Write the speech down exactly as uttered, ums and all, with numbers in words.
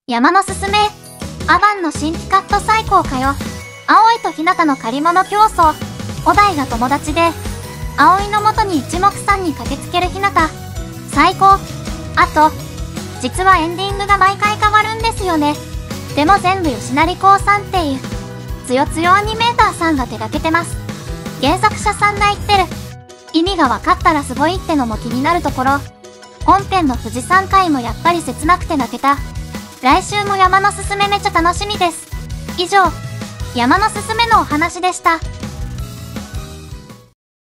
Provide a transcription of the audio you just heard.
山のすすめ、アバンの新規カット最高かよ。葵とひなたの借り物競争。お題が友達で、葵の元に一目散に駆けつけるひなた。最高。あと、実はエンディングが毎回変わるんですよね。でも全部吉成興さんっていう、つよつよアニメーターさんが手掛けてます。原作者さんが言ってる。意味が分かったらすごいってのも気になるところ。本編の富士山回もやっぱり切なくて泣けた。来週も山のすすめめちゃ楽しみです。以上、山のすすめのお話でした。